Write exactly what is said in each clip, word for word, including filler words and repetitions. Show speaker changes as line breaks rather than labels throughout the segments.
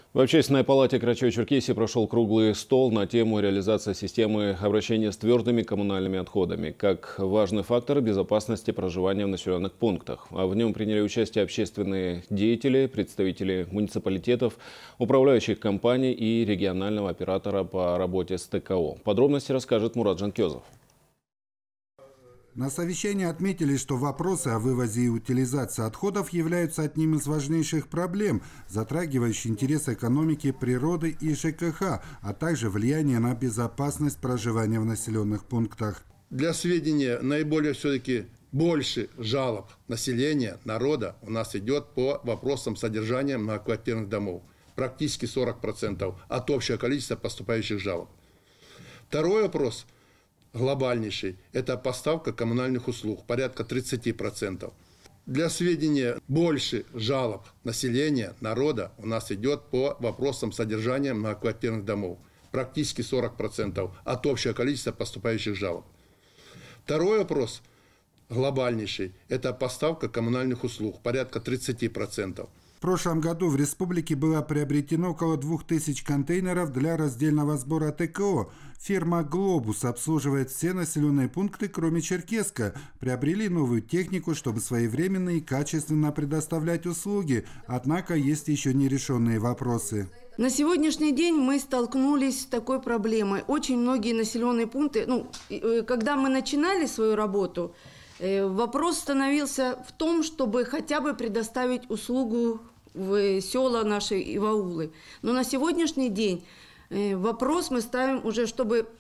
В Общественной палате Карачаево-Черкесии прошел круглый стол на тему реализации системы обращения с твердыми коммунальными отходами как важный фактор безопасности проживания в населенных пунктах. А в нем приняли участие общественные деятели, представители муниципалитетов, управляющих компаний и регионального оператора по работе с ТКО. Подробности расскажет Мурат Жанкезов.
На совещании отметили, что вопросы о вывозе и утилизации отходов являются одним из важнейших проблем, затрагивающих интересы экономики, природы и ЖКХ, а также влияние на безопасность проживания в населенных пунктах.
Для сведения, наиболее все-таки больше жалоб населения, народа у нас идет по вопросам содержания многоквартирных домов. Практически сорок процентов от общего количества поступающих жалоб. Второй вопрос – глобальнейший – это поставка коммунальных услуг, порядка тридцати процентов. Для сведения, больше жалоб населения, народа у нас идет по вопросам содержания многоквартирных домов. Практически сорок процентов от общего количества поступающих жалоб. Второй вопрос, глобальнейший – это поставка коммунальных услуг, порядка тридцати процентов.
В прошлом году в республике было приобретено около двух тысяч контейнеров для раздельного сбора ТКО. Фирма «Глобус» обслуживает все населенные пункты, кроме Черкесска. Приобрели новую технику, чтобы своевременно и качественно предоставлять услуги. Однако есть еще нерешенные вопросы.
На сегодняшний день мы столкнулись с такой проблемой. Очень многие населенные пункты, ну, когда мы начинали свою работу, вопрос становился в том, чтобы хотя бы предоставить услугу в села наши и в аулы. Но на сегодняшний день вопрос мы ставим уже, чтобы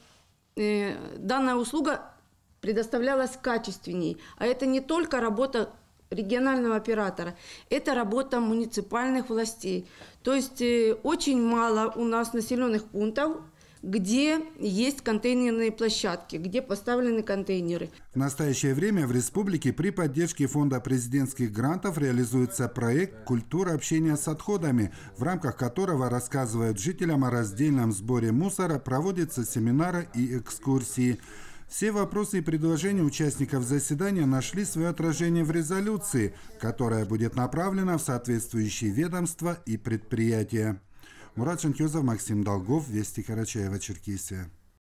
данная услуга предоставлялась качественней. А это не только работа регионального оператора, это работа муниципальных властей. То есть очень мало у нас населенных пунктов, где есть контейнерные площадки, где поставлены контейнеры.
В настоящее время в республике при поддержке Фонда президентских грантов реализуется проект «Культура общения с отходами», в рамках которого рассказывают жителям о раздельном сборе мусора, проводятся семинары и экскурсии. Все вопросы и предложения участников заседания нашли свое отражение в резолюции, которая будет направлена в соответствующие ведомства и предприятия. Мурат Жанкезов, Максим Долгов, Вести, Карачаево-Черкесия.